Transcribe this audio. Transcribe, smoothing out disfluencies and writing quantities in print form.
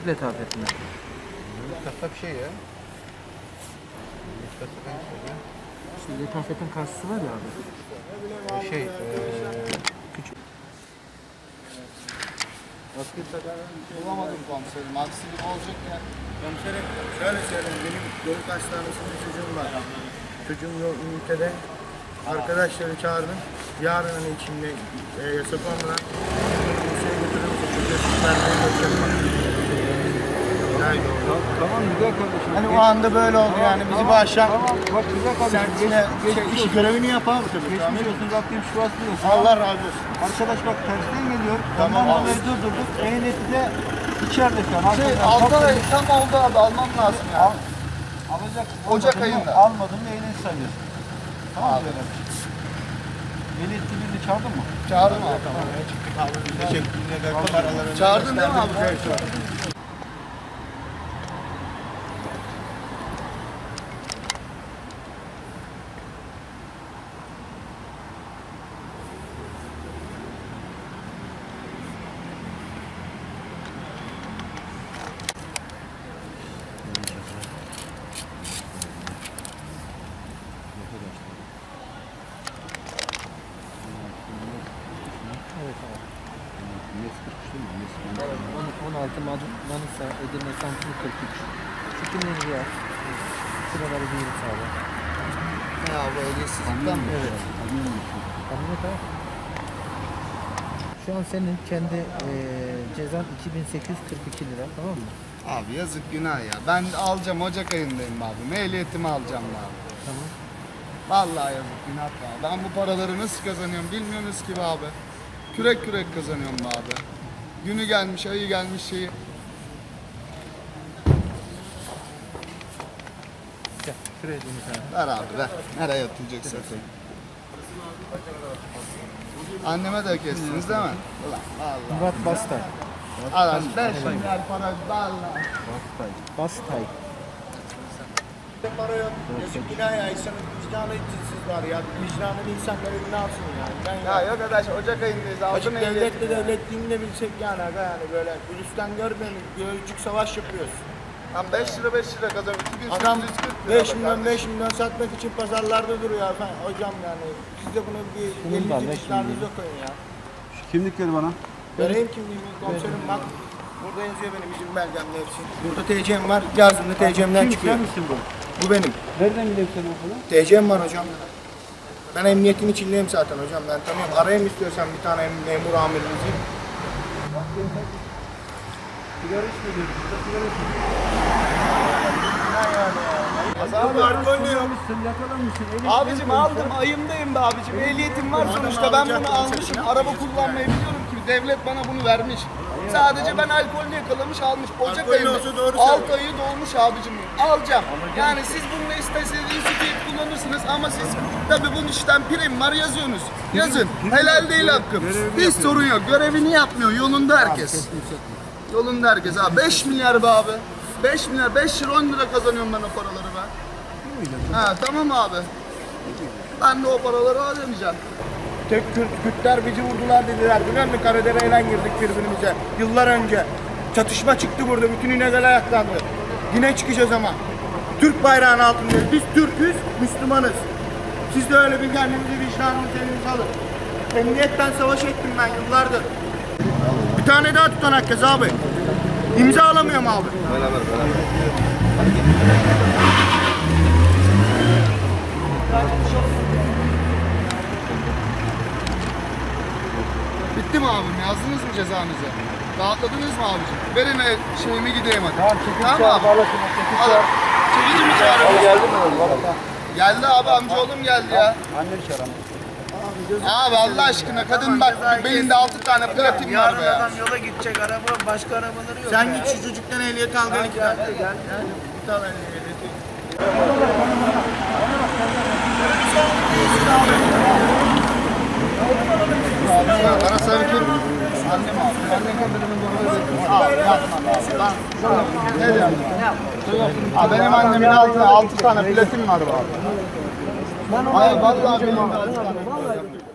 Nasip letafetine. Letafet bir şey ya. İşte letafetin karşısı var ya abi. Küçük. Bulamadım komiserim. Aksilik olacak yani. Komiserim şöyle söyleyeyim, benim Yoluk Hastanesi'nde çocuğum var. Çocuğum yok ünitede. Arkadaşları çağırdım. Yarın hani içinde yasak olmadan kimseye götürürüm. Çocuğa vermeye çalışacağım. Tamam güzel kardeşim. Hani o anda böyle oldu yani bizi bu akşam. Tamam bak güzel kardeşim. İş görevini yapalım tabii. Geçmiş olsun Rabbim şifasını olsun. Allah razı olsun. Arkadaş bak tersten geliyor. Tamam Ondan abi. dolayı durdurduk. Ehliyeti de içeride şu an. Altı ay tam oldu abi, almam lazım ya. Alacak. Ocak almadın mı? ayında. Almadın mı ehliyet sayıyorsun. Tamam mı? Ehliyetli birini çağırdın mı? Çağırdım abi. Teşekkür ederim. Çağırdın değil mi abi? Evet abi. 16 Manisa, Edirne, Samsun 43. Şu kimliğini bir al. Şuraları bir yürü sağla. Ne abi, ehliyetsizlikten mi? Evet. Kamyonet al. Şu an senin kendi cezan 2842 lira, tamam mı? Abi yazık, günah ya. Ben alacağım, Ocak ayındayım abi. Ehliyetimi alacağım abi. Tamam. Vallahi yazık, günah ya. Ben bu paraları nasıl kazanıyorum bilmiyorsunuz ki be abi. Kürek kürek kazanıyorum be abi. Günü gelmiş, ayı gelmiş şeyi. Gel, şuraya dönün sen. Ver abi ver. Nereye atılacaksın? Anneme de kestiniz değil mi? Ulan vallahi. Murat Bastay. Aras 5 milyar para vallahi. Bastay. Para yok. Yazık günah ya. İnsanın vicdanı içsiz var ya. Vicdanın insanlara ne yapsın yani. Ben Ya yok arkadaş, Ocak ayındayız. Açık Aldım ehliyet. devletle devletliğini de bilsek yani aga, yani böyle virüsten görmeyelim, gözcük savaş yapıyoruz. Lan 5 lira 5 lira kazanıyorum. Adam 2840 lira 5 milyon bak 5 milyon satmak için pazarlarda duruyor efendim hocam yani. Siz de bunu bir Bunun da elinizi 5 vicdanınıza koyun ya. Kimlikleri bana. Vereyim kimliğimi komiserim bak. Burada yazıyor benim izin belgemle hepsi. Burada TC'm var, cihazımda TC'mden çıkıyor. misin bu? Bu benim. Nereden biliyorsun sen okulu? TC'm var hocam. Ben emniyetin içindeyim zaten hocam, ben tanıyorum. Arayayım istiyorsan bir tane memur amirinizi. Sigara içmiyorsun. Sigara içmiyorsun. Abi alkol yok. Yakalanmışsın. Abicim aldım, ayımdayım be abicim. Ehliyetim var sonuçta, ben bunu almışım. Araba kullanmayı biliyorum ki devlet bana bunu vermiş. Sadece ben alkollü yakalamış almış. Ocak Alkollü ayında olsa doğru 6 ayı dolmuş abicim. Alacağım. Yani siz bununla istediğiniz sütü kullanırsınız ama siz tabii bunun işten prim var yazıyorsunuz. Yazın. Helal değil hakkım. Hiç sorun yok. Görevini yapmıyor. Yolunda herkes. Yolunda herkes abi. 5 milyar be abi. 5 milyar, 5 lira 10 lira kazanıyorum ben o paraları ben. Ha tamam abi. Ben de o paraları ödemeyeceğim. Kürtler bizi vurdular dediler. Biliyor musun? Karadere'yle girdik birbirimize. Yıllar önce. Çatışma çıktı burada. Bütün İnegöl ayaklandı. Yine çıkacağız ama. Türk bayrağının altındayız. Biz Türk'üz, Müslümanız. Siz de öyle bir kendinizi vicdanınızı elinize alın. Emniyetten savaş ettim ben yıllardır. Bir tane daha tutanak yaz abi. İmza alamıyorum abi. Bitti mi abim? Yazdınız mı cezanızı? Rahatladınız mı abicim? Verin şeyimi gideyim hadi. Tamam abi. Çekici mi çağırıyorsun? Geldi mi oğlum? Geldi abi, amcaoğlum geldi ya. Anneni çağıramam. Abi Allah aşkına, kadın bak belinde 6 tane platin var be ya. Yola gidecek araba, başka arabaları yok. Sen git şu çocuktan ehliyet al gel. Gel. Bir tane ehliyeti. Bana sanki annem abi. Abi yapma. Ne diyorsun? Abi benim annemin altına 6 tane platin var bu abi. Hayır vallahi benim 6 tane.